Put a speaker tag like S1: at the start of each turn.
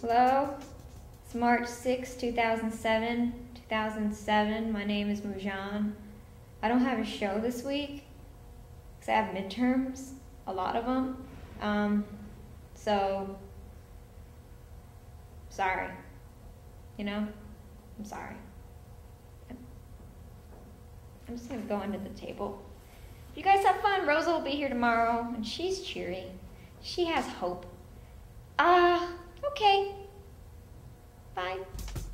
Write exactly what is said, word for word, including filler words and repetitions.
S1: Hello, it's March sixth, two thousand seven. two thousand seven, my name is Moujan. I don't have a show this week because I have midterms, a lot of them. Um, so, sorry. You know, I'm sorry. I'm just gonna go under the table. You guys have fun. Rosa will be here tomorrow, and she's cheery. She has hope. Ah, uh, okay. Bye.